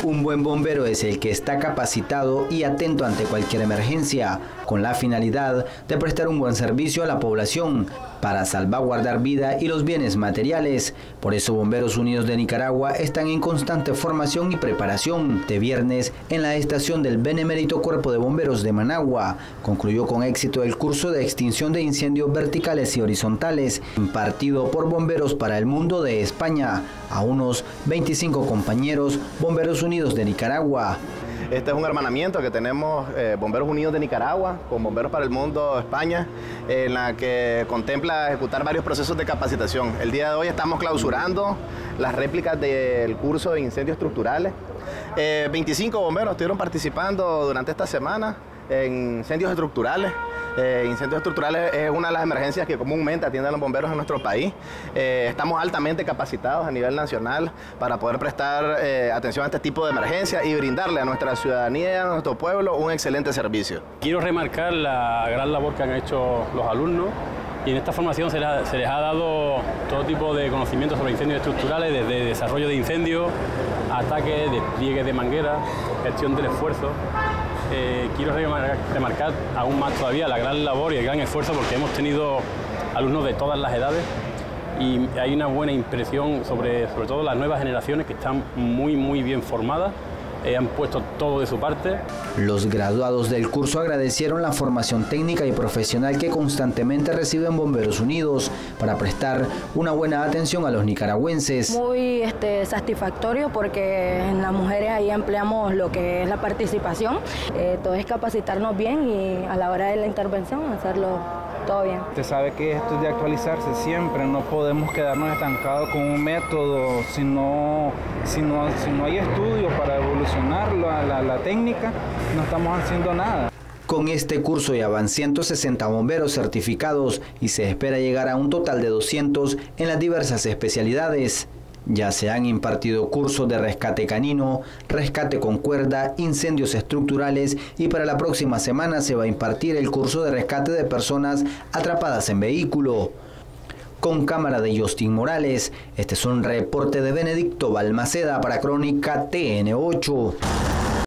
Un buen bombero es el que está capacitado y atento ante cualquier emergencia, con la finalidad de prestar un buen servicio a la población para salvaguardar vida y los bienes materiales. Por eso Bomberos Unidos de Nicaragua están en constante formación y preparación. De viernes, en la estación del Benemérito Cuerpo de Bomberos de Managua, concluyó con éxito el curso de extinción de incendios verticales y horizontales, impartido por Bomberos para el Mundo de España, a unos 25 compañeros Bomberos Unidos de Nicaragua. Este es un hermanamiento que tenemos Bomberos Unidos de Nicaragua con Bomberos para el Mundo España, en la que contempla ejecutar varios procesos de capacitación. El día de hoy estamos clausurando las réplicas del curso de incendios estructurales. 25 bomberos estuvieron participando durante esta semana en incendios estructurales. Incendios estructurales es una de las emergencias que comúnmente atienden los bomberos en nuestro país. Estamos altamente capacitados a nivel nacional para poder prestar atención a este tipo de emergencias y brindarle a nuestra ciudadanía y a nuestro pueblo un excelente servicio. Quiero remarcar la gran labor que han hecho los alumnos, y en esta formación se les ha dado todo tipo de conocimientos sobre incendios estructurales, desde desarrollo de incendios, ataques, despliegue de mangueras, gestión del esfuerzo. Quiero remarcar aún más todavía la gran labor y el gran esfuerzo, porque hemos tenido alumnos de todas las edades y hay una buena impresión sobre todo las nuevas generaciones, que están muy bien formadas. Han puesto todo de su parte. Los graduados del curso agradecieron la formación técnica y profesional que constantemente reciben Bomberos Unidos para prestar una buena atención a los nicaragüenses. Muy satisfactorio, porque en las mujeres ahí empleamos lo que es la participación. Todo es capacitarnos bien y a la hora de la intervención hacerlo todo bien. Usted sabe que esto es de actualizarse siempre, no podemos quedarnos estancados con un método, si no hay estudios para evolucionar la técnica, no estamos haciendo nada. Con este curso ya van 160 bomberos certificados y se espera llegar a un total de 200 en las diversas especialidades. Ya se han impartido cursos de rescate canino, rescate con cuerda, incendios estructurales, y para la próxima semana se va a impartir el curso de rescate de personas atrapadas en vehículo. Con cámara de Justin Morales, este es un reporte de Benedicto Balmaceda para Crónica TN8.